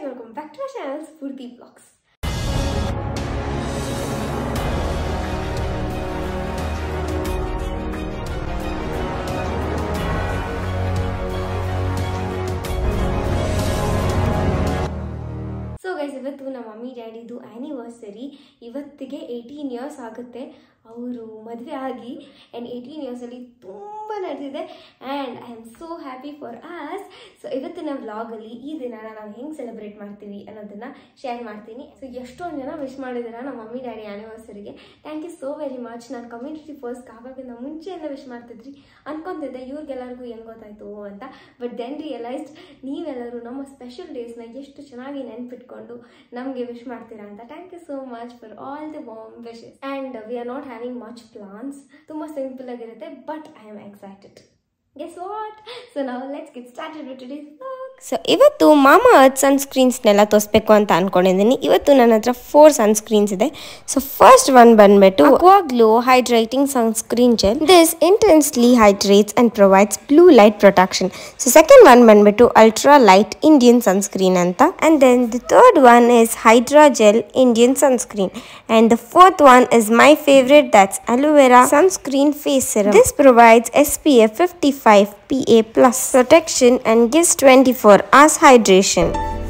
welcome back to our channel Spurti Vlogs. So guys, ಇವತ್ತು ನಮ್ಮ mummy ಡ್ಯಾಡಿದು anniversary. ಇವತ್ತಿಗೆ 18 years ಆಗುತ್ತೆ ಅವರು ಮದುವೆ ಆಗಿ. ಆ್ಯಂಡ್ 18 ಇಯರ್ಸಲ್ಲಿ ತುಂಬ ನಡೆದಿದೆ and I am so happy for us. So ಇವತ್ತಿನ ವ್ಲಾಗಲ್ಲಿ ಈ ದಿನನ ನಾವು ಹೆಂಗೆ ಸೆಲೆಬ್ರೇಟ್ ಮಾಡ್ತೀವಿ ಅನ್ನೋದನ್ನು ಶೇರ್ ಮಾಡ್ತೀನಿ. ಸೊ ಎಷ್ಟೊಂದು ಜನ ವಿಶ್ ಮಾಡಿದ್ದೀರಾ ನಮ್ಮ ಮಮ್ಮಿ ಡ್ಯಾಡಿ ಆ್ಯನಿವರ್ಸರಿಗೆ. Thank you so very much. ನಾನು ಕಮ್ಯುನಿಟಿ ಫಸ್ಟ್ ಆವಾಗಿಂದ ಮುಂಚೆಯಿಂದ ವಿಶ್ ಮಾಡ್ತಿದ್ರಿ ಅನ್ಕೊತಿದ್ದೆ ಇವ್ರಿಗೆಲ್ಲರಿಗೂ ಹೆಂಗೆ ಗೊತ್ತಾಯ್ತು ಅಂತ. ಬಟ್ ದೆನ್ ರಿಯಲೈಸ್ಡ್ ನೀವೆಲ್ಲರೂ ನಮ್ಮ ಸ್ಪೆಷಲ್ ಡೇಸ್ನ ಎಷ್ಟು ಚೆನ್ನಾಗಿ ನೆನ್ಪಿಟ್ಕೊಂಡು ನಮಗೆ ವಿಶ್ ಮಾಡ್ತೀರಾ ಅಂತ. Thank you so much for all the warm wishes. And we are not having much plans. ತುಂಬಾ ಸಿಂಪಲ್ ಆಗಿರುತ್ತೆ, but I am excited. Guess what? So now let's get started with today's vlog. So ಇವತ್ತು Mama earth ಸನ್ಸ್ಕ್ರೀನ್ಸ್ನೆಲ್ಲ ತೋರಿಸ್ಬೇಕು ಅಂತ ಅಂದ್ಕೊಂಡಿದ್ದೀನಿ. ಇವತ್ತು ನನ್ನ ಹತ್ರ 4 sunscreens ಇದೆ. ಸೊ ಫಸ್ಟ್ ಒನ್ ಬಂದ್ಬಿಟ್ಟು Aqua Glow hydrating sunscreen gel. This intensely hydrates and provides blue light protection. So second one ಬಂದ್ಬಿಟ್ಟು ಅಲ್ಟ್ರಾ ಲೈಟ್ ಇಂಡಿಯನ್ ಸನ್ಸ್ಕ್ರೀನ್ ಅಂತ. And then the third one is hydra gel Indian sunscreen. And the fourth one is my favourite, that's aloe vera sunscreen face serum. This provides SPF 55 PA+ protection and gives 24 hours hydration.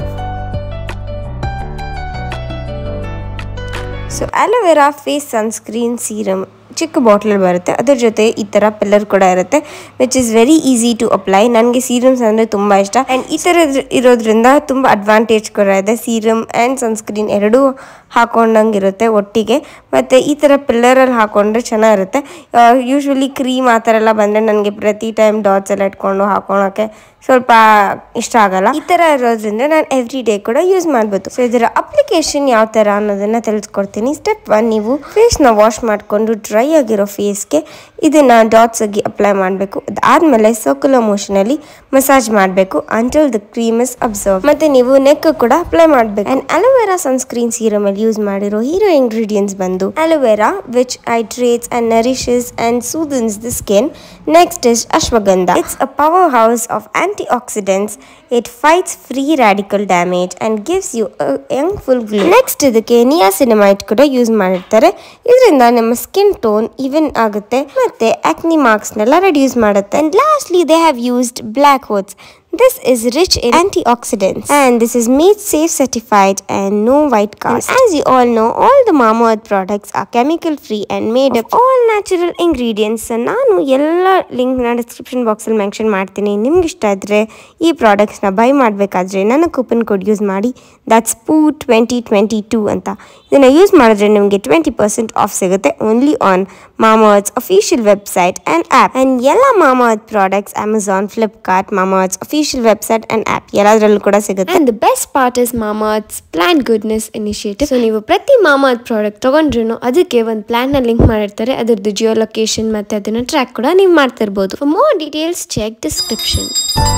So aloe vera face sunscreen serum ಚಿಕ್ಕ ಬಾಟ್ಲಲ್ಲಿ ಬರುತ್ತೆ. ಅದ್ರ ಜೊತೆ ಈ ಥರ pillar ಕೂಡ ಇರುತ್ತೆ, which is very easy to apply. ನನಗೆ serums ಅಂದರೆ ತುಂಬ ಇಷ್ಟ. ಆ್ಯಂಡ್ ಈ ಥರ ಇರೋದ್ರಿಂದ ತುಂಬ ಅಡ್ವಾಂಟೇಜ್ ಕೂಡ ಇದೆ. ಸೀರಮ್ ಆ್ಯಂಡ್ ಸನ್ಸ್ಕ್ರೀನ್ ಎರಡೂ ಹಾಕೊಂಡಂಗೆ ಇರುತ್ತೆ ಒಟ್ಟಿಗೆ. ಮತ್ತು ಈ ಥರ ಪಿಲ್ಲರಲ್ಲಿ ಹಾಕೊಂಡ್ರೆ ಚೆನ್ನಾಗಿರುತ್ತೆ. ಯೂಶ್ವಲಿ ಕ್ರೀಮ್ ಆ ಥರ ಎಲ್ಲ ಬಂದರೆ ನನಗೆ ಪ್ರತಿ ಟೈಮ್ ಡಾಟ್ಸ್ ಎಲ್ಲ ಇಟ್ಕೊಂಡು ಹಾಕೊಳಕ್ಕೆ ಸ್ವಲ್ಪ ಇಷ್ಟ ಆಗಲ್ಲ. ಈ ಥರ ಇರೋದ್ರಿಂದ ನಾನು ಎವ್ರಿ ಡೇ ಕೂಡ ಯೂಸ್ ಮಾಡ್ಬೋದು. ಸೊ ಇದರ ಅಪ್ಲಿಕೇಶನ್ ಯಾವ ಥರ ಅನ್ನೋದನ್ನು ತಿಳಿಸ್ಕೊಡ್ತೀನಿ. ಸ್ಟೆಪ್ 1, ನೀವು ಫೇಸ್ನ ವಾಶ್ ಮಾಡಿಕೊಂಡು ಡ್ರೈ ಆಗಿರೋ ಫೇಸ್ಗೆ ಇದನ್ನು ಡಾಟ್ಸ್ ಆಗಿ ಅಪ್ಲೈ ಮಾಡಬೇಕು. ಅದಾದಮೇಲೆ ಸರ್ಕ್ಯುಲರ್ ಮೋಷನಲ್ಲಿ ಮಸಾಜ್ ಮಾಡಬೇಕು until the cream is absorb. ಮತ್ತು ನೀವು ನೆಕ್ ಕೂಡ ಅಪ್ಲೈ ಮಾಡಬೇಕು. ಆ್ಯಂಡ್ ಅಲೋವೆರಾ ಸನ್ಸ್ಕ್ರೀನ್ ಸೀರಮಲ್ಲಿ ಯೂಸ್ ಮಾಡಿರೋ ಹೀರೋ ಇಂಗ್ರೀಡಿಯೆಂಟ್ಸ್ ಬಂದು aloe vera, which hydrates and nourishes and soothens the skin. Next is ashwagandha. It's a power house of antioxidants. It fights free radical damage and gives you a young full glow. Next ಇದಕ್ಕೆ ನಿಯಾಸಿನಮೈಡ್ ಕೂಡ use ಮಾಡಿರ್ತಾರೆ. ಇದರಿಂದ ನಮ್ಮ skin tone even ಆಗುತ್ತೆ ಮತ್ತೆ acne ಮಾರ್ಕ್ಸ್ನೆಲ್ಲ reduce ಮಾಡುತ್ತೆ. And lastly they have used black oats. This is rich in antioxidants and this is made safe certified and no white cast. And as you all know, all the Mama Earth products are chemical free and made of all natural ingredients. So ನಾನು ಎಲ್ಲ link ನ description box ಅಲ್ಲಿ mention ಮಾಡ್ತೀನಿ. ನಿಮ್ಗೆ ಇಷ್ಟ ಇದ್ರೆ ಈ products ನ ಬೈ ಮಾಡಬೇಕಾದ್ರೆ ನನ್ನ ಕೂಪನ್ ಕೋಡ್ ಯೂಸ್ ಮಾಡಿ. ದಟ್ಸ್ POO2022 ಅಂತ. ಇದನ್ನ ಯೂಸ್ ಮಾಡಿದ್ರೆ ನಿಮಗೆ 20% ಆಫ್ ಸಿಗುತ್ತೆ only on Mama Earth's official website and app. And ಎಲ್ಲ Mama Earth products Amazon, Flipkart, Mama Earth's official website and app ಎಲ್ಲದರಲ್ಲೂ ಕೂಡ ಸಿಗುತ್ತೆ. And the best part is Mama Earth's Plant Goodness Initiative. So ನೀವು ಪ್ರತಿ Mama Earth product ತಗೊಂಡ್ರು ಅದಕ್ಕೆ ಒಂದು plan ನ ಲಿಂಕ್ ಮಾಡಿರ್ತಾರೆ. ಅದರದ್ದು ಜಿಯೋ ಲೊಕೇಶನ್ ಮತ್ತೆ ಅದನ್ನ ಟ್ರ್ಯಾಕ್ ಕೂಡ ನೀವು ಮಾಡ್ತಿರ್ಬೋದು. For more details check description.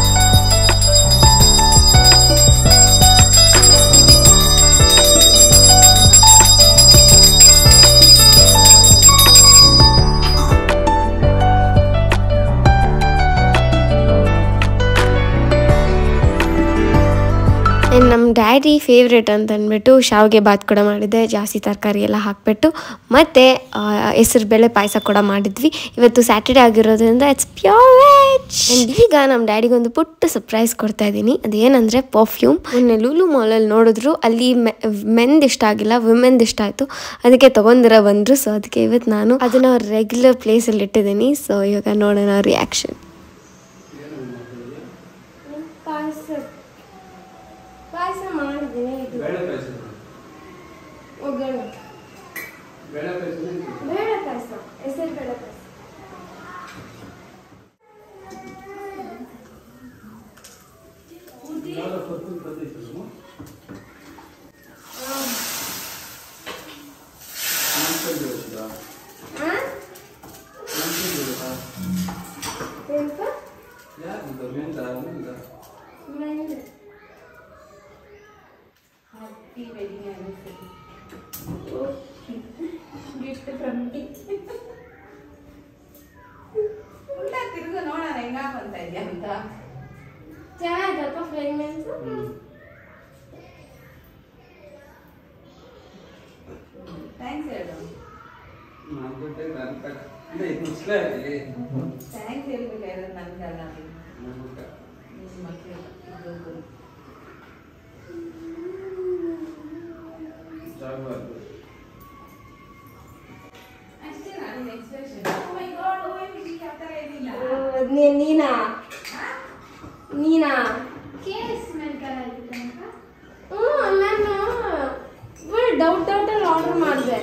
ನಮ್ಮ ಡ್ಯಾಡಿ ಫೇವ್ರೇಟ್ ಅಂತ ಅಂದ್ಬಿಟ್ಟು ಶಾವಿಗೆ ಬಾತ್ ಕೂಡ ಮಾಡಿದ್ದೆ, ಜಾಸ್ತಿ ತರಕಾರಿ ಎಲ್ಲ ಹಾಕಿಬಿಟ್ಟು. ಮತ್ತು ಹೆಸರು ಬೇಳೆ ಪಾಯಸ ಕೂಡ ಮಾಡಿದ್ವಿ. ಇವತ್ತು ಸ್ಯಾಟರ್ಡೇ ಆಗಿರೋದ್ರಿಂದ ಇಟ್ಸ್ ಪ್ಯೂರ್ ವೆಜ್. ಆ್ಯಂಡ್ ಈಗ ನಮ್ಮ ಡ್ಯಾಡಿಗೊಂದು ಪುಟ್ಟ ಸರ್ಪ್ರೈಸ್ ಕೊಡ್ತಾ ಇದ್ದೀನಿ. ಅದೇನಂದರೆ ಪರ್ಫ್ಯೂಮ್. ಮೊನ್ನೆ ಲೂಲು ಮಾಲಲ್ಲಿ ನೋಡಿದ್ರು, ಅಲ್ಲಿ ಮೆನ್ದು ಇಷ್ಟ ಆಗಿಲ್ಲ, ವಿಮೆನ್ದು ಇಷ್ಟ ಆಯಿತು. ಅದಕ್ಕೆ ಬಂದರು. ಸೊ ಅದಕ್ಕೆ ಇವತ್ತು ನಾನು ಅದನ್ನು ರೆಗ್ಯುಲರ್ ಪ್ಲೇಸಲ್ಲಿ ಇಟ್ಟಿದ್ದೀನಿ. ಸೊ ಇವಾಗ ನೋಡೋಣ ರಿಯಾಕ್ಷನ್. ಪಾಯಸ ಮಾಡಿದ್ದೀನಿ. ಇದು ಬೇಳೆ ಪಾಯಸ, ಒಗ್ಗರಣೆ ಬೇಳೆ ಪಾಯಸ, ಹೆಸರು ಬೇಳೆ ಪಾಯಸ. Happy wedding anniversary. Gift from me. ಉಲ್ಟಾ ತಿರುಗು ನೋಡೋಣ ಹೆಂಗಾಕೊಂತ ಇದೆಯಾ ಅಂತ. ಚೆನ್ನಾಗಿದಪ್ಪ ಫ್ರೇಗ್ರೆನ್ಸ್. ಥ್ಯಾಂಕ್ಸ್ ಹೇಳ್ಬೇಕಾದ್ರೆ ನನಗಲ್ಲ ಮಕ್ಕಳು ಅಷ್ಟೇ ನಾನು ಎಕ್ಸ್ಪ್ರೆಷನ್ ಓ ಮೈ ಗಾಡ್ ಓ ಆ ಥರ ಏನಿಲ್ಲ ನೀನಾ ಕೇಸ್ ಮೆಂಟಲ್ ನಾನು ಡೌಟ್ ಅಲ್ಲಿ ಆರ್ಡರ್ ಮಾಡಿದೆ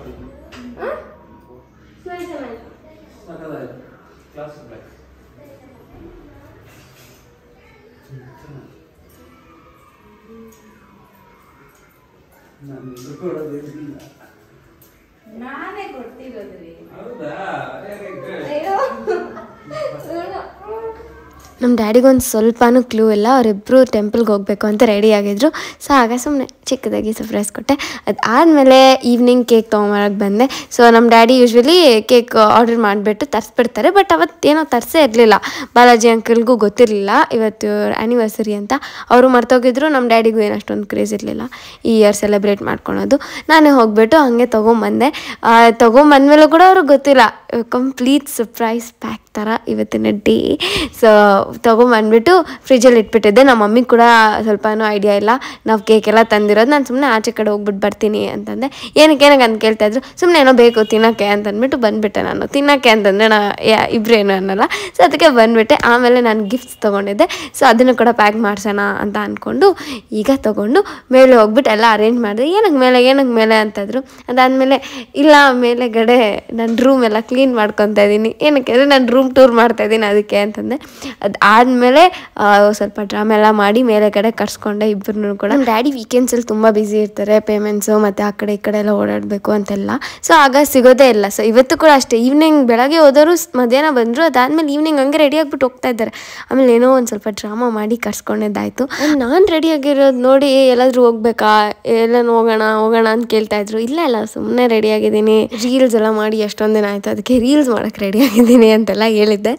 ನಾನೇ ಕೊಡ್ತಿರೋದ್ರಿ ನಮ್ಮ ಡ್ಯಾಡಿಗೊಂದು ಸ್ವಲ್ಪನೂ ಕ್ಲೂ ಇಲ್ಲ, ಅವರಿಬ್ಬರು ಟೆಂಪಲ್ಗೆ ಹೋಗಬೇಕು ಅಂತ ರೆಡಿ ಆಗಿದ್ರು. ಸೊ ಆಗ ಸುಮ್ಮನೆ ಚಿಕ್ಕದಾಗಿ ಸರ್ಪ್ರೈಸ್ ಕೊಟ್ಟೆ. ಅದಾದಮೇಲೆ ಈವ್ನಿಂಗ್ ಕೇಕ್ ತೊಗೊಂಬರಕ್ಕೆ ಬಂದೆ. ಸೊ ನಮ್ಮ ಡ್ಯಾಡಿ ಯೂಶ್ವಲಿ ಕೇಕ್ ಆರ್ಡರ್ ಮಾಡಿಬಿಟ್ಟು ತರಿಸ್ಬಿಡ್ತಾರೆ. ಬಟ್ ಅವತ್ತು ಏನೋ ತರಿಸೇ ಇರಲಿಲ್ಲ. ಬಾಲಾಜಿ ಅಂಕಲ್ಗೂ ಗೊತ್ತಿರಲಿಲ್ಲ ಇವತ್ತು ಆ್ಯನಿವರ್ಸರಿ ಅಂತ. ಅವರು ಮರ್ತೋಗಿದ್ರು. ನಮ್ಮ ಡ್ಯಾಡಿಗೂ ಏನು ಅಷ್ಟೊಂದು ಕ್ರೇಜ್ ಇರಲಿಲ್ಲ ಈ ಇಯರ್ ಸೆಲೆಬ್ರೇಟ್ ಮಾಡ್ಕೊಳೋದು. ನಾನೇ ಹೋಗ್ಬಿಟ್ಟು ಹಾಗೆ ತೊಗೊಂಬಂದೆ. ತೊಗೊಂಬಂದ್ಮೇಲೂ ಕೂಡ ಅವ್ರಿಗೆ ಗೊತ್ತಿಲ್ಲ. ಕಂಪ್ಲೀಟ್ ಸರ್ಪ್ರೈಸ್ ಪ್ಯಾಕ್ ಥರ ಇವತ್ತಿನ ಡೇ. ಸೊ ತೊಗೊಂಬಂದ್ಬಿಟ್ಟು ಫ್ರಿಜ್ಜಲ್ಲಿ ಇಟ್ಬಿಟ್ಟಿದ್ದೆ. ನಮ್ಮ ಮಮ್ಮಿಗೆ ಕೂಡ ಸ್ವಲ್ಪನೂ ಐಡಿಯಾ ಇಲ್ಲ ನಾವು ಕೇಕೆಲ್ಲ ತಂದಿರೋದು. ನಾನು ಸುಮ್ಮನೆ ಆಚೆ ಕಡೆ ಹೋಗ್ಬಿಟ್ಟು ಬರ್ತೀನಿ ಅಂತಂದೆ. ಏನಕ್ಕೆ ಅಂತ ಕೇಳ್ತಾಯಿದ್ರು. ಸುಮ್ಮನೆ ಏನೋ ಬೇಕು ತಿನ್ನೋಕ್ಕೆ ಅಂತಂದ್ಬಿಟ್ಟು ಬಂದುಬಿಟ್ಟೆ. ನಾನು ತಿನ್ನೋಕ್ಕೆ ಅಂತಂದರೆ ಇಬ್ಬರೇನು ಅನ್ನಲ್ಲ. ಸೊ ಅದಕ್ಕೆ ಬಂದುಬಿಟ್ಟೆ. ಆಮೇಲೆ ನಾನು ಗಿಫ್ಟ್ಸ್ ತೊಗೊಂಡಿದ್ದೆ. ಸೊ ಅದನ್ನು ಕೂಡ ಪ್ಯಾಕ್ ಮಾಡಿಸೋಣ ಅಂತ ಅಂದ್ಕೊಂಡು ಈಗ ತೊಗೊಂಡು ಮೇಲೆ ಹೋಗ್ಬಿಟ್ಟು ಎಲ್ಲ ಅರೇಂಜ್ ಮಾಡಿದೆ. ಏನಕ್ಕೆ ಮೇಲೆ ಅಂತಂದರು. ಅದಾದಮೇಲೆ ಇಲ್ಲ ಮೇಲೆಗಡೆ ನನ್ನ ರೂಮ್ ಎಲ್ಲ ಕ್ಲೀನ್ ಮಾಡ್ಕೊತಾ ಇದ್ದೀನಿ. ಏನಕ್ಕೆ ಅಂದರೆ ನಾನು ರೂಮ್ ಟೂರ್ ಮಾಡ್ತಾಯಿದ್ದೀನಿ ಅದಕ್ಕೆ ಅಂತಂದೆ. ಅದಾದಮೇಲೆ ಸ್ವಲ್ಪ ಡ್ರಾಮಾ ಎಲ್ಲ ಮಾಡಿ ಮೇಲೆ ಕಡೆ ಕರ್ಸ್ಕೊಂಡೆ ಇಬ್ಬರನ್ನೂ ಕೂಡ. ನಮ್ಮ ಡ್ಯಾಡಿ ವೀಕೆಂಡ್ಸಲ್ಲಿ ತುಂಬ ಬ್ಯುಸಿ ಇರ್ತಾರೆ, ಪೇಮೆಂಟ್ಸು ಮತ್ತು ಆ ಕಡೆ ಈ ಕಡೆ ಎಲ್ಲ ಓಡಾಡಬೇಕು ಅಂತೆಲ್ಲ. ಸೊ ಆಗ ಸಿಗೋದೇ ಇಲ್ಲ. ಸೊ ಇವತ್ತು ಕೂಡ ಅಷ್ಟೇ. ಈವ್ನಿಂಗ್ ಬೆಳಗ್ಗೆ ಹೋದವರು ಮಧ್ಯಾಹ್ನ ಬಂದರು. ಅದಾದಮೇಲೆ ಈವ್ನಿಂಗ್ ಹಂಗೆ ರೆಡಿ ಆಗಿಬಿಟ್ಟು ಹೋಗ್ತಾ ಇದ್ದಾರೆ. ಆಮೇಲೆ ಏನೋ ಒಂದು ಸ್ವಲ್ಪ ಡ್ರಾಮಾ ಮಾಡಿ ಕರ್ಸ್ಕೊಂಡಿದ್ದಾಯಿತು. ನಾನು ರೆಡಿಯಾಗಿರೋದು ನೋಡಿ ಎಲ್ಲಾದರೂ ಹೋಗ್ಬೇಕಾ, ಎಲ್ಲನೂ ಹೋಗೋಣ ಅಂತ ಕೇಳ್ತಾಯಿದ್ರು. ಇಲ್ಲ ಸುಮ್ಮನೆ ರೆಡಿಯಾಗಿದ್ದೀನಿ, ರೀಲ್ಸ್ ಎಲ್ಲ ಮಾಡಿ ಎಷ್ಟೊಂದು ದಿನ ಆಯಿತು, ಅದಕ್ಕೆ ರೀಲ್ಸ್ ಮಾಡೋಕ್ಕೆ ರೆಡಿಯಾಗಿದ್ದೀನಿ ಅಂತೆಲ್ಲ ಹೇಳಿದ್ದೆ.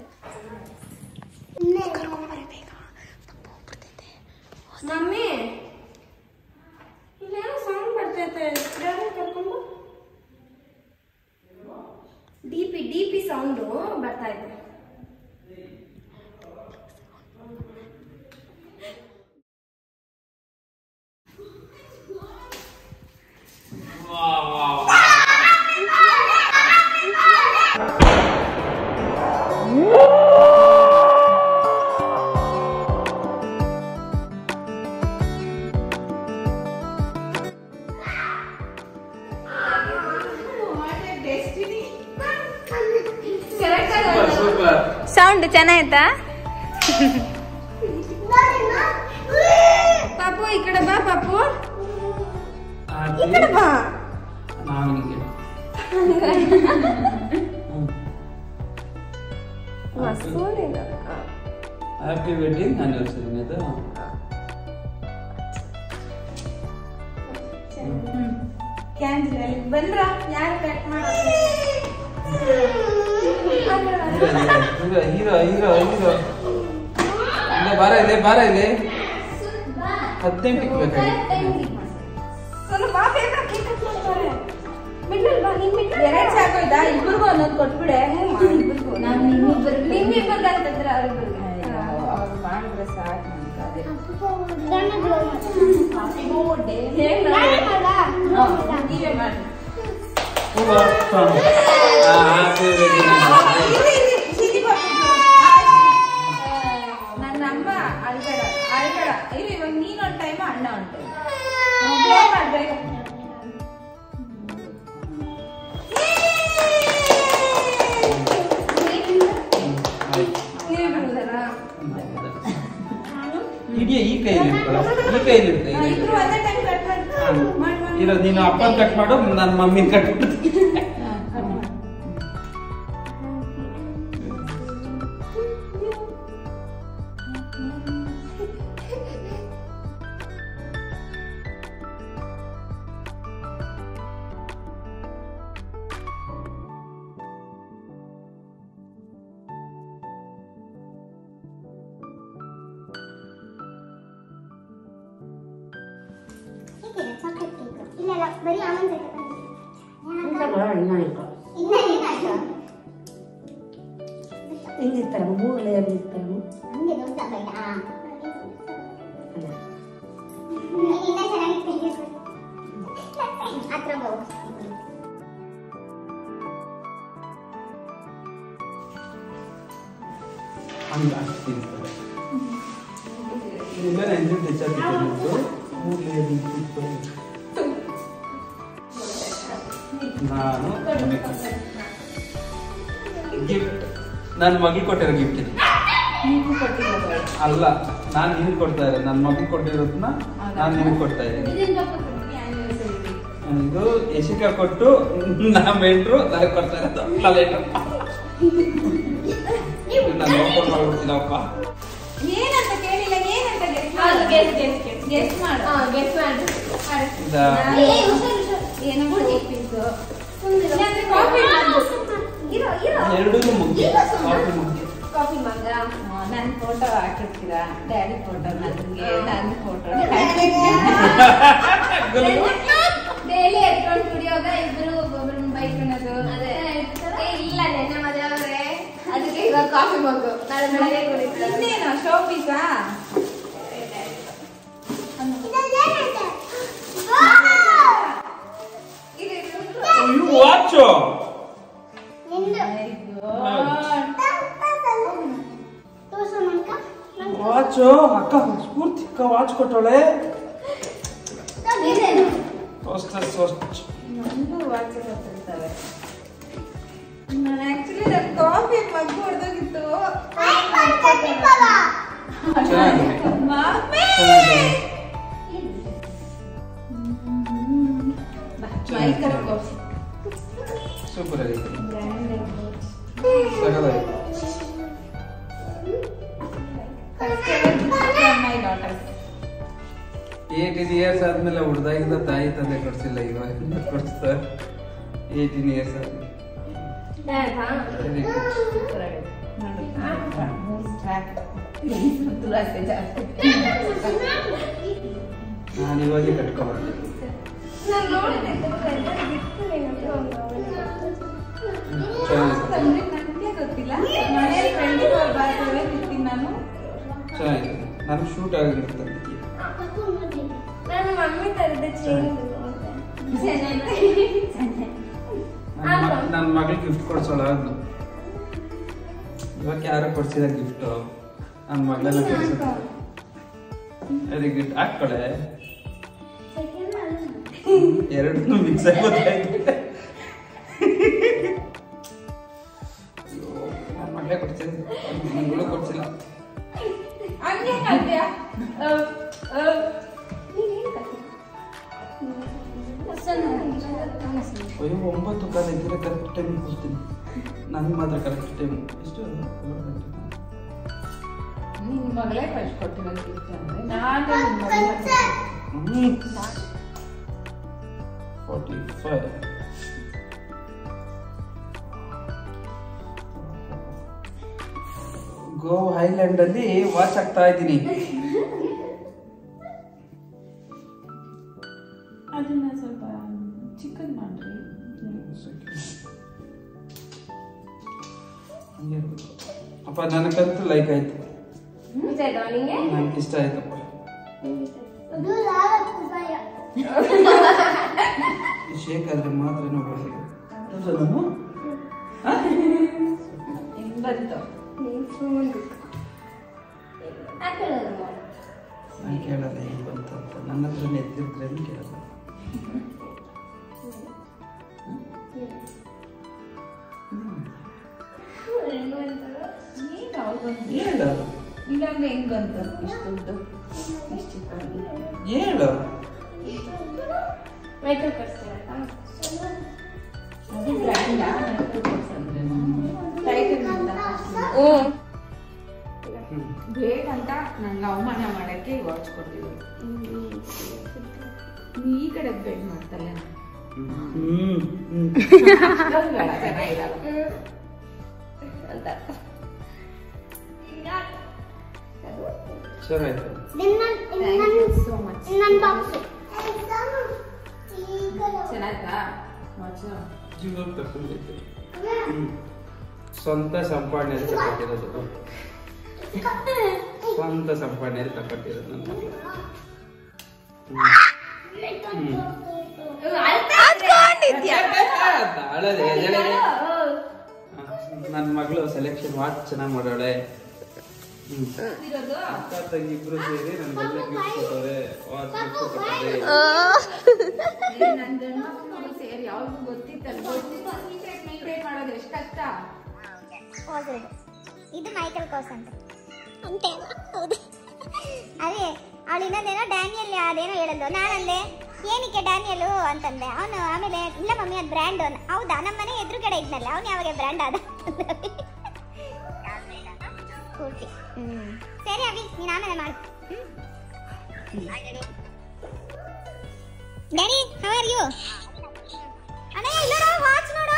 ಮಮ್ಮಿ ಇಲ್ಲೇನೋ ಸೌಂಡ್ ಬರ್ತೈತೆ. ಕರ್ಕೊಂಡು ಡಿ ಪಿ ಸೌಂಡು ಬರ್ತಾ ಇದೆ. ಸೌಂಡ್ ಚೆನ್ನಾಯ್ತಾ? ಪಾಪು ಈ ಕಡೆ ಬಾ. ಪಾಪು ಈ ಕಡೆ ಬಾ. ಹ್ಯಾಪಿ ವೆಡ್ಡಿಂಗ್ ಆನಿವರ್ಸರಿ ಅದು. ಕ್ಯಾಂಡಲ್ ಬಂದ್ರ ಯಾರು ಕಟ್ ಮಾಡೋದು? ಹೀರೋ ಬಾರ ಇಲ್ಲಿ 18 ಎರಡು ಸಾಕೋಯ್ತಾ? ಇಬ್ಬರಿಗೂ ಒಂದೊಂದು ಕೊಟ್ಬಿಡೆ. ನಿಮ್ಮಿಬ್ಬರಿಗೆ ಅಂತಂದ್ರೆ ಅವ್ರು ಮಾಡಿದ್ರೆ ಸಾಕು. ನೀವೇ ಮಾಡಿ. ನನ್ನ ಅಮ್ಮ ಅಳ್ಬೇಡ ಇರು. ಇವಾಗ ನೀನೊಂದು ಟೈಮ್ ಅಣ್ಣ ಉಂಟು ಮಾಡ್ಬೇಕು. ಈ ಕೈಲಿ ನೀನು ಅಪ್ಪನ್ ಕಟ್ ಮಾಡು, ನನ್ನ ಮಮ್ಮಿನ ಕಟ್ ಮಾಡ್ತೀನಿ. ಹೆಂಗಿರ್ತಾರೆ 3 ಲೇಯರ್ ಇರ್ತಾರೆ ಹಂಗೆ ದೋಸ್ತ ಬೇಡ ಹತ್ರ ಬಾ ಹಂಗೆ ಆಗ್ತಿರ್ತಾರೆ ಇದೆಲ್ಲ ಎಂಜಿನ್ ಹೆಚ್ಚಾಗ್ತಿತ್ತು 3 ಲೇಯರ್ ನಾನು ಗಿಫ್ಟ್ ನನ್ನ ಮಗಳು ಕೊಟ್ಟಿರೋ ಗಿಫ್ಟ್ ಇದು ಅಲ್ಲ ನಾನು ನಿನಗೆ ಕೊಡ್ತಾ ಇರೋದು ನನ್ನ ಮಗಳು ಕೊಟ್ಟಿರೋದನ್ನ ನಾನು ನಿನಗೆ ಕೊಡ್ತಾ ಇದ್ದೀನಿ ಇದು ಯಶಿಕಾ ಕೊಟ್ಟು ನಮ್ಮ ಎಂಟ್ರು ನನಗೆ ಕೊಡ್ತಾ ಇರೋದು ನಾನು ಓಪನ್ ಮಾಡ್ಬಿಡ್ತೀನಪ್ಪ ಏನಂತ ಕೇಳಿಲ್ಲ ಏನಂತ ಗೆಸ್ ಮಾಡು ಏನೋ ಎರಡೂ ಮುಗ್ಗಿ ಕಾಫಿ ಮಗ ನನ್ನ ಫೋಟೋ ಹಾಕಿರ್ತೀರಾ ಡ್ಯಾಡಿ ಫೋಟೋ ನನಗೆ ನನ್ನ ಫೋಟೋ ಡೈಲಿ ಎತ್ಕೊಂಡು ಕುಡಿಯೋಗ ಇಬ್ರು ಒಬ್ಬೊಬ್ರು ಬೈಕೊಳ್ಳೋದು ಇಲ್ಲ ನೆನ್ನೆ ಮದುವೆ ಅವ್ರೆ ಅದಕ್ಕೆ ಇವಾಗ ಕಾಫಿ ಮಗು ನಾಳೆ ಬೆಳಗ್ಗೆ ಕುಡಿತಾರೆ ಇನ್ನೇನು ಶೋ ಪೀಸಾ ವಾಚು ವಾಚು ಅಕ್ಕ ಸ್ಫೂರ್ತಿ ಅಕ್ಕ ವಾಚ್ ಕೊಟ್ಟವಳೆ ನಂದು ವಾಚ್ ಗೊತ್ತಿರ್ತವೆ ನಾನು ಆಕ್ಚುಲಿ ನನ್ನ ಕಾಫಿ ಮಗ್ಗು ಹೊಡೆದೋಗಿತ್ತು ಸೂಪರ್ ಆಗಿದೆ ಮೈ ಡಾಟರ್ 18 ಇಯರ್ಸ್ ಆದ್ಮೇಲೆ ಹುಡ್ದಾಗಿಂದ ತಾಯಿ ತಂದೆ ಕೊಡ್ಸಿಲ್ಲ ಇವಾಗ ಕೊಡ್ತಾರೆ 18 ಇಯರ್ಸ್ ಆದ್ಮೇಲೆ ನಾನು ಇವಾಗೇ ಕಟ್ಕೊಬಾರ್ದು ನನಗೆ ಗೊತ್ತಿಲ್ಲ ಮನೇಲಿ ಫ್ರೆಂಡಿಗೆ ಬರ್ತೀನಿ ನಾನು ಚೆನ್ನಾಗಿದೆ ನಾನು ಶೂಟ್ ಆಗಿರುತ್ತೆ ನನ್ನ ಮಮ್ಮಿ ತರದ ಚೇಂಜ್ ನನ್ನ ಮಗಳಿಗೆ ಗಿಫ್ಟ್ ಕೊಡ್ಸೋಳ ಅದು ಇವಾಗ ಯಾರೋ ಕೊಡ್ಸಿದ ಗಿಫ್ಟ್ ನನ್ನ ಮಗಳೆಲ್ಲ ಕೊಡ್ಸಿದ ವೆರಿ ಗುಡ್ ಹಾಕೊಳ್ಳೆ ಎರಡನ್ನೂ ಮಿಕ್ಸ್ ಆಗಿ ಗೊತ್ತಾಯ್ತು ನನ್ನ ಮಗಳೇ ಕೊಡ್ಸಿದ ಮಗಳು ಕೊಡ್ಸಿಲ್ಲ ಹಂಗೆ ಕಲ್ತ್ಯಾ ಅಯ್ಯೋ 9 ಕಾಲ ಇದ್ರೆ ಕರೆಕ್ಟ್ ಟೈಮ್ ಕೊಡ್ತೀನಿ ನನಗೆ ಮಾತ್ರ ಕರೆಕ್ಟ್ ಟೈಮ್ ಎಷ್ಟು ನಿನ್ನ ಮಗಳೇ ಫಸ್ಟ್ ಕೊಟ್ಟಿರೋದು ಗಿಫ್ಟ್ ಅಂದ್ರೆ ನಾನು ನಿನ್ನ ಮಗಳೇ 45 ಗೋವಾ ಐಲ್ಯಾಂಡ್ ಅಲ್ಲಿ ವಾಚ್ ಆಗ್ತಾ ಇದ್ದೀನಿ ಅದನ್ನ ಸ್ವಲ್ಪ ಚಿಕ್ಕದು ಮಾಡ್ರಿ ಅಪ್ಪ ನನಗಂತೂ ಲೈಕ್ ಆಯ್ತು ನಿಂಗೆ ನನಗೆ ಇಷ್ಟ ಆಯ್ತಪ್ಪ ಶೇಕ್ ಆದ್ರೆ ಮಾತ್ರ ಹೆಂಗ್ ಬಂತು ನಾನು ಕೇಳಲ್ಲ ಹೆಂಗ್ ಬಂತಂತ ನನ್ನ ಹತ್ರ ಎತ್ತಿದ್ರೆ ಕೇಳಲ್ಲ ಹೇಳು ಇಲ್ಲಾಂದ್ರೆ ಹೆಂಗ್ ಬಂತು ಇಷ್ಟುದ್ದು ಇಷ್ಟು ಹೇಳು ಮೇಕಪ್ ಕಟ್ಸ್ತೀರಾ ಅದು ಬ್ರ್ಯಾಂಡಾ ಗ್ರೇಟ್ ಅಂತ ನಂಗೆ ಅವಮಾನ ಮಾಡಕ್ಕೆ ವಾಚ್ ಕೊಟ್ಟಿದ್ರು ನೀ ಈ ಕಡೆ ಬೆಡ್ ಮಾಡ್ತಲ್ಲ ಸರಿ ಆಯ್ತು ಸೋ ಮಚ್ ಚೆನ್ನಾಯ್ತಾ ವಾಚ್ ಜೀವ ತಗೊಂಡೈತೆ ಸ್ವಂತ ಸಂಪಾದನೆಯಲ್ಲಿ ತಗೊಂಡಿರೋದು. ಸ್ವಂತ ಸಂಪಾದನೆಯಲ್ಲಿ ತಗೊಂಡಿರೋದು ನನ್ನ ಮಗಳು. ನನ್ನ ಮಗಳು ಸೆಲೆಕ್ಷನ್ ವಾಚ್ ಚೆನ್ನಾಗಿ ಮಾಡೋಳೆ. ಅಕ್ಕ ತಂಗಿ ಇಬ್ರು ಸೇರಿ ನನ್ಗೆಲ್ಲ ಗಿಫ್ಟ್ ಕೊಟ್ಟವ್ರೆ. ವಾಚ್ ಗಿಫ್ಟ್ ಕೊಟ್ಟವ್ರೆ. ನನ್ನ ಗಂಡ್ಮಕ್ಳು ಸೇರಿ ಯಾವ್ದು ಗೊತ್ತಿತ್ತಲ್ಲ ಮಾಡೋದು ಎಷ್ಟು ಕಷ್ಟ. ಇದು ಮೈಕಲ್ ಕಾಸ್ ಅಂತ ಅಂತೆ. ಹೌದು. ಅದೇ ಅವಳು ಇನ್ನೊಂದೇನೋ ಡ್ಯಾನಿಯಲ್ ಅದೇನೋ ಹೇಳೋದು. ನಾನಂದೆ ಏನಕ್ಕೆ ಡ್ಯಾನಿಯಲು ಅಂತಂದೆ. ಅವನು ಆಮೇಲೆ ಇಲ್ಲ ಮಮ್ಮಿ ಅದು ಬ್ರ್ಯಾಂಡ್. ಹೌದಾ, ನಮ್ಮ ಮನೆ ಎದುರುಗಡೆ ಇದ್ನಲ್ಲ ಅವನು ಯಾವಾಗ ಬ್ರ್ಯಾಂಡ್ ಆದ ಪೂರ್ತಿ. ಸರಿ ಅವಿ, ನೀನು ಆಮೇಲೆ ಮಾಡು. Daddy how are you? ಅಣ್ಣ ಇಲ್ಲೋ ವಾಚ್ ನೋಡು.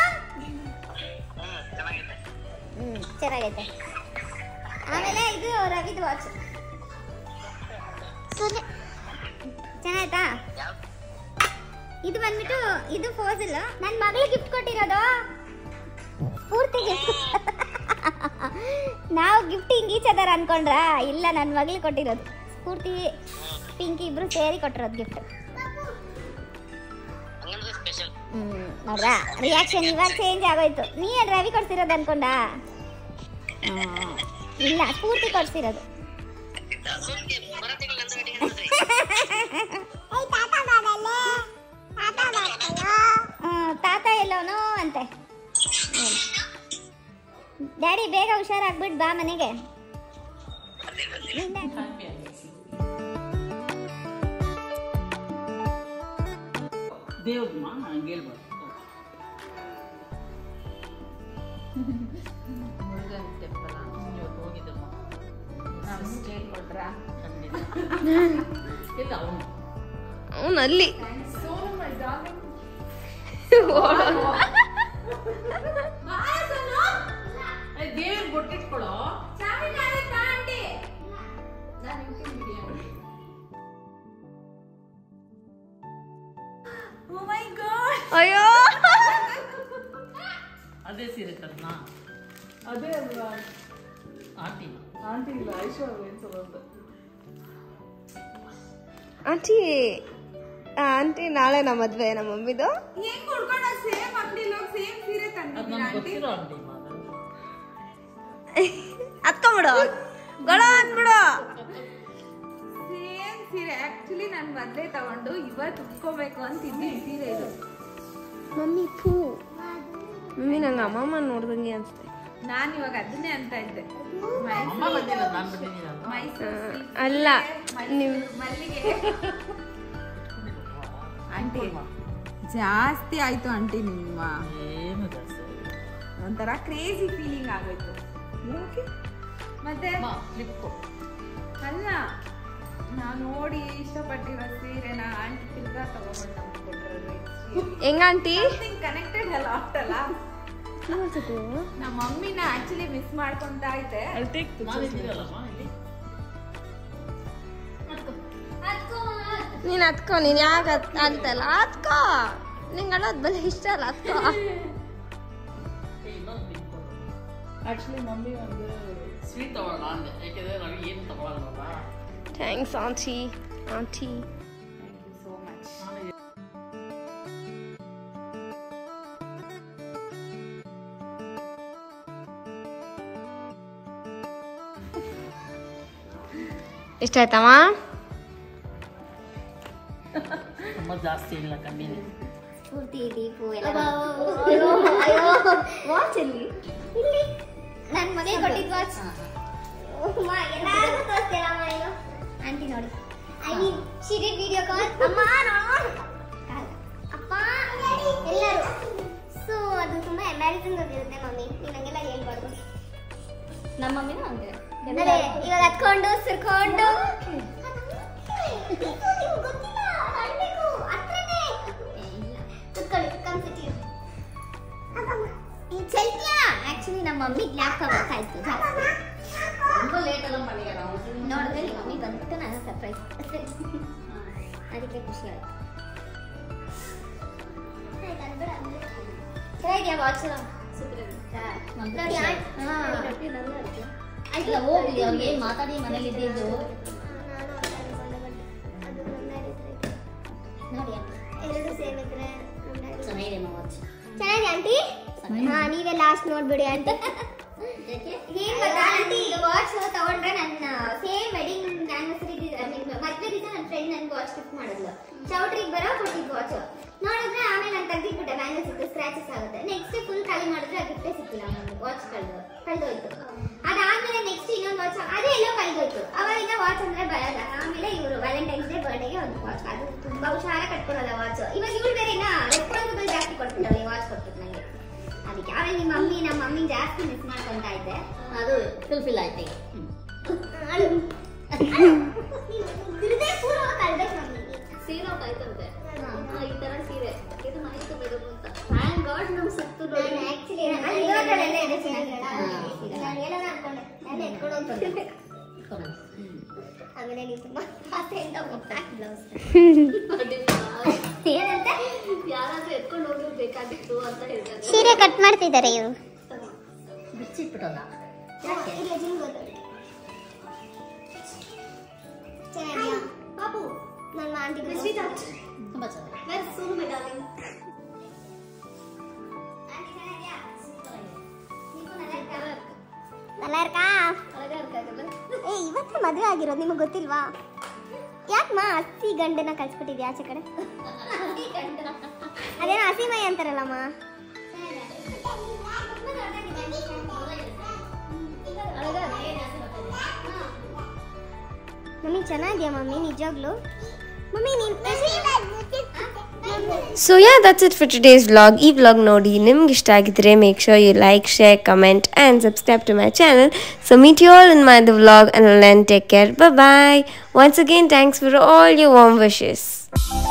ಚೆನ್ನಾಗೈತೆ. ಆಮೇಲೆ ಇದು ರವಿದು ವಾಚ್ ಚೆನ್ನಾಯ್ತಾ? ಇದು ಬಂದ್ಬಿಟ್ಟು ಇದು ಫೋಸಿಲ್ ನನ್ನ ಮಗಳಿಗೆ ಗಿಫ್ಟ್ ಕೊಟ್ಟಿರೋದು. ಪೂರ್ತಿ ಗಿಫ್ಟ್. ನಾವು ಗಿಫ್ಟ್ ಹಿಂಗೆ ಈಚದಾರ ಅನ್ಕೊಂಡ್ರ? ಇಲ್ಲ, ನನ್ನ ಮಗಳಿಗೆ ಕೊಟ್ಟಿರೋದು. ಪೂರ್ತಿ ಪಿಂಕಿ ಇಬ್ರು ಸೇರಿ ಕೊಟ್ಟಿರೋದು ಗಿಫ್ಟ್. ನೋಡ್ರಾ ರಿಯಾಕ್ಷನ್ ಇವಾಗ ಚೇಂಜ್ ಆಗೋಯ್ತು. ನೀ ರವಿ ಕೊಡ್ಸಿರೋದು ಅನ್ಕೊಂಡ? ಇಲ್ಲ, ಪೂರ್ತಿ ಕೊಡ್ಸಿರೋದು. ತಾತ ಎಲ್ಲೋನು ಅಂತೆ. ಡ್ಯಾಡಿ ಬೇಗ ಹುಷಾರಾಗ್ಬಿಟ್ಟು ಬಾ ಮನೆಗೆ. ಅವನಲ್ಲಿ ದೇವ್ರು ಕೊಟ್ಟಿಟ್ಕೊಳ್ಳೋ. ಅಯ್ಯೋ ಅದೇ ಸೀರೆ ಕರ್ನಾ? ಅದೇ ಅಲ್ವಾ ಆಂಟಿ ಆಂಟಿ ಇಲ್ಲ ಐಶೋ ಅನ್ಸೋದು. ಆಂಟಿ ಆಂಟಿ ನಾಳೆ ನಮ್ಮ ಮದ್ವೆ ನಮ್ಮ ಮಮ್ಮಿದು. ಹೆಂಗ್ ಹುಡ್ಕೊಂಡ ಸೇಮ್ ಅಂಗಡಿಲಿ ಹೋಗಿ ಸೇಮ್ ಸೀರೆ ಅದು ತಂದಿದ್ದೀನಿ ನಮ್ಗೆ ಆಂಟಿ. ಗೊತ್ತಿರೋ ಅಂಗಡಿ ಹತ್ಕೊಂಬಿಡು ಗಳ ಅಂದ್ಬಿಡು. ಸೇಮ್ ಸೀರೆ ಆಕ್ಚುಲಿ ನಾನು ಮೊದಲೇ ತಗೊಂಡು ಇವತ್ತು ಉಟ್ಕೋಬೇಕು ಅಂತಿದ್ದೆ ಸೀರೆ ಇದು. ಮಮ್ಮಿ ಪೂ ಮಮ್ಮಿ ನಂಗೆ ಅಮ್ಮಮ್ಮ ನೋಡ್ದಂಗೆ ಅನ್ಸುತ್ತೆ. ನಾನು ಇವಾಗ ಅದನ್ನೇ ಅಂತ ಇದ್ದೆ. ಅಮ್ಮ ಬಂದಿಲ್ಲ, ನಾನು ಬಂದಿದ್ದೀನಿ. ಮೈಸೂರು ಅಲ್ಲ ನೀವು ಮಲ್ಲಿಗೆ. ಆಂಟಿ ಜಾಸ್ತಿ ಆಯ್ತು ಆಂಟಿ ನಿಮ್ಮ. ಏನು ಜಾಸ್ತಿ ಒಂಥರ ಕ್ರೇಜಿ ಫೀಲಿಂಗ್ ಆಗೋಯ್ತು. ಮತ್ತೆ ಫ್ಲಿಪ್ ಅಲ್ಲ, ನಾವು ನೋಡಿ ಇಷ್ಟಪಟ್ಟಿರೋ ಸೀರೆನ ಆಂಟಿ ತಿರ್ಗಾ ತಗೊಂಡ್ಬಂದು ನಮ್ಗೆ ಕೊಟ್ಟಿರೋದು. ಹೆಂಗ ಆಂಟಿ ಕನೆಕ್ಟೆಡ್ ಅಲ್ಲ ಆಗ್ತಲ್ಲ. ನಮ್ಮ ಮಮ್ಮಿನ ಆಕ್ಚುಲಿ ಮಿಸ್ ಮಾಡ್ಕೊಂತ ಇದ್ದೆ. ನಾನಿದ್ದೀರಲ್ಲಮ್ಮ ಇಲ್ಲಿ. ನೀನ್ ಹತ್ಕೋ, ನೀನ್ ಯಾಕೆ ಆಗ್ತಲ್ಲ ಹತ್ಕೋ. ನಿಂಗೆ ಅಳೋದ್ ಬಲ್ಲ ಇಷ್ಟ ಅಲ್ಲ, ಹತ್ಕೋ. ಆಕ್ಚುಲಿ ಮಮ್ಮಿ ಒಂದು ಸ್ವೀಟ್ ತಗೊಳ್ಳೋಣ ಅಂದೆ, ಯಾಕೆಂದ್ರೆ ನಾವು ಏನು ತಗೊಳ್ಳಲ್ಲ. Thanks aunty. Aunty thank you so much. ಇಷ್ಟ ಆಯ್ತಮ್ಮ? ತುಂಬ ಜಾಸ್ತಿ ಇಲ್ಲ, ಕಮ್ಮಿನೇ. ಪೂರ್ತಿ ದೀಪು ಎಲ್ಲ ವಾಚ್ ಅಲ್ಲಿ ಇಲ್ಲಿ ನನ್ನ ಮನೆ ಕೊಟ್ಟಿದ್ದು ವಾಚ್. ಎಲ್ಲಾರು ತೋರಿಸ್ತೀರಮ್ಮ ಇದು ಆಂಟಿ ನೋಡಿ. I mean she did video call. ಅಮ್ಮ ನೋಡು ಅಪ್ಪ ಎಲ್ಲರೂ. ಸೊ ಅದು ತುಂಬ ಎಂಬ್ಯಾರಸಿಂಗ್ ಆಗಿರುತ್ತೆ ಮಮ್ಮಿ. ನೀವು ಹಂಗೆಲ್ಲ ಹೇಳ್ಬಾರ್ದು. ನಮ್ಮ ಮಮ್ಮಿನೂ ಹಂಗೆ ಅದೇ ಇವಾಗ ಹತ್ಕೊಂಡು ಸುರ್ಕೊಂಡು ಗೊತ್ತಿಲ್ಲ ಅಳ್ಬೇಕು ಹತ್ರನೇ. ಕುತ್ಕೊಳ್ಳಿ, ಕಂಪ್ಲೀಟ್ ಚೈತ್ಯ. ಆಕ್ಚುಲಿ ನಮ್ಮ ಮಮ್ಮಿ ಲ್ಯಾಪ್ ಬರ್ತಾ ಇತ್ತು ಜಾಸ್ತಿ. ತುಂಬ ಲೇಟ್ ಎಲ್ಲ ಮಾಡಿಲ್ಲ ನಾವು. ನೋಡಿದ್ರೆ ನಿಮ್ಮ ಮಮ್ಮಿ ಬಂದ್ಬಿಟ್ಟು ನಾನು ಸರ್ಪ್ರೈಸ್. ಅದಕ್ಕೆ ಖುಷಿ ಆಯ್ತು. ಚೆನ್ನಾಗಿದೆಯಾ ವಾಚ್? ಸೂಪರ್. ನೋಡಿ ಇಲ್ಲ ಹೋಗ್ಲಿ ಅವ್ರಿಗೆ ಮಾತಾಡಿ ಮನೇಲಿ ಇದ್ದಿದ್ದು ನೋಡಿ ಎರಡು ಸೇಮ್ ಇದ್ರೆ ಚೆನ್ನಾಗಿದೆ ವಾಚ್ ಚೆನ್ನಾಗಿದೆ ಆಂಟಿ ಹಾ ನೀವೇ ಲಾಸ್ಟ್ ನೋಡ್ಬಿಡಿ ಆಂಟಿ ಏನ್ ಗೊತ್ತಾ ಆಂಟಿ ಇದು ವಾಚ್ ತಗೊಂಡ್ರೆ ನನ್ನ ಸೇಮ್ ವೆಡ್ಡಿಂಗ್ ಆನಿವರ್ಸರಿ ಮದ್ವೆ ದಿವಸ ನನ್ನ ಫ್ರೆಂಡ್ ನನ್ಗೆ ವಾಚ್ ಗಿಫ್ಟ್ ಮಾಡಿದ್ಲು ಚೌಟ್ರಿಗೆ ಬರೋ ಕೊಟ್ಟಿದ್ ವಾಚ್ ನೋಡಿದ್ರೆ ಆಮೇಲೆ ನಾನು ತೆಗ್ದಿಟ್ಬಿಟ್ಟೆ ಬ್ಯಾಂಗಲ್ ಸಿಕ್ತು ಸ್ಕ್ರಾಚಸ್ ಆಗುತ್ತೆ ನೆಕ್ಸ್ಟ್ ಫುಲ್ ಖಾಲಿ ಮಾಡಿದ್ರೆ ಆ ಗಿಫ್ಟೇ ಸಿಕ್ಕಿಲ್ಲ ನನಗೆ ವಾಚ್ ಕಳೆದೋಯ್ತು ಅದಾದ್ಮೇಲೆ ನೆಕ್ಸ್ಟ್ ಇನ್ನೊಂದು ವಾಚ್ ಅದೇ ಎಲ್ಲೋ ಕಳೆದೋಯ್ತು ಅವಾಗಿಂದ ವಾಚ್ ಅಂದ್ರೆ ಬರಲ್ಲ ಆಮೇಲೆ ಇವರು ವ್ಯಾಲೆಂಟೈನ್ಸ್ ಡೇ ಬರ್ಡೇಗೆ ಒಂದು ವಾಚ್ ಅದು ತುಂಬಾ ಹುಷಾರಾಗಿ ಕಟ್ಕೊಳ್ಳೋದ ವಾಚ್ ಇವಾಗ ಇವಳು ಬೇರೆ ರೆಸ್ಪಾನ್ಸಿಬಲ್ ಜಾಸ್ತಿ ಕೊಟ್ಬಿಟ್ಟಲ್ಲ ಈ ವಾಚ್ ಕೊಟ್ಬಿಟ್ಟು ನನಗೆ ಅದಕ್ಕೆ ಆಮೇಲೆ ನಮ್ಮ ಮಮ್ಮಿ ಜಾಸ್ತಿ ಮಿಸ್ ಮಾಡ್ಕೊಂತ ಇದ್ದೆ ಅದು ಫುಲ್ಫಿಲ್ ಆಯ್ತು ಸೀರೆ ಕಾಯ್ತಂತೆ ಈ ತರ ಸೀರೆ ಇದು ಮನೆ ತಗೋಬೇಕು ಅಂತ ಥ್ಯಾಂಕ್ ಗಾಡ್ ನಮ್ ಸಿಕ್ತು ನೋಡಿ ಆಕ್ಚುಲಿ ಇರೋದ್ರಲ್ಲೆಲ್ಲ ಇದೆ ಚೆನ್ನಾಗಿಲ್ಲ ನಾನು ಹೇಳೋಣ ಅನ್ಕೊಂಡೆ ನಾನು ಎತ್ಕೊಂಡು ಹೋಗ್ತಿರ್ಬೇಕು ಆಮೇಲೆ ನೀವು ತುಂಬಾ ಆಸೆಯಿಂದ ಹೋಗ್ತಾ ಬ್ಲೌಸ್ ಏನಂತ ಯಾರಾದ್ರೂ ಎತ್ಕೊಂಡು ಹೋಗಿರ್ಬೇಕಾಗಿತ್ತು ಅಂತ ಹೇಳ್ತಾರೆ ಸೀರೆ ಕಟ್ ಮಾಡ್ತಿದ್ದಾರೆ ಇವರು ಬಿಚ್ಚಿಟ್ಬಿಟ್ಟಲ್ಲ ಇಲ್ಲ ಜಿಮ್ ಗೊತ್ತಾಗ ಚೆನ್ನಾಗಿಲ್ಲ ಬಾಬು ನನ್ನ ಆಂಟಿ ತುಂಬಾ ಚೆನ್ನಾಗಿ ವೆರ್ ಸೂನ್ ಮೈ ಡಾರ್ಲಿಂಗ್ ಇವತ್ತು ಮದುವೆ ಆಗಿರೋದು ನಿಮಗೆ ಗೊತ್ತಿಲ್ವಾ ಯಾಕಮ್ಮ ಹಸಿ ಗಂಡನ ಕಳ್ಸ್ಬಿಟ್ಟಿದ್ಯಾ ಆಚೆ ಕಡೆ ಅದೇನೋ ಹಸಿ ಮೈ ಅಂತಾರಲ್ಲಮ್ಮ ಮಮ್ಮಿ ಚೆನ್ನಾಗಿದ್ಯಾ ಮಮ್ಮಿ ನಿಜವಾಗ್ಲು mummy So yeah, that's it for today's vlog. Ee vlog nodi nimge ishta agidre make sure you like, share, comment and subscribe to my channel. So meet you all in my other vlog, and then take care. Bye bye. Once again, thanks for all your warm wishes.